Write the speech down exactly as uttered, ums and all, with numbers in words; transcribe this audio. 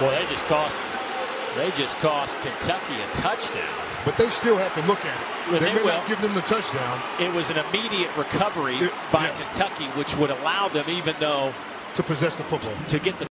Well, they just cost they just cost Kentucky a touchdown. But they still have to look at it. Well, they, they may will. not give them the touchdown. It was an immediate recovery It, by yes. Kentucky, which would allow them, even though to possess the football, to get the